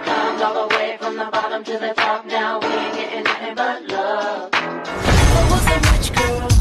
climbed all the way from the bottom to the top. Now we ain't getting nothing but love. What was so much, girl?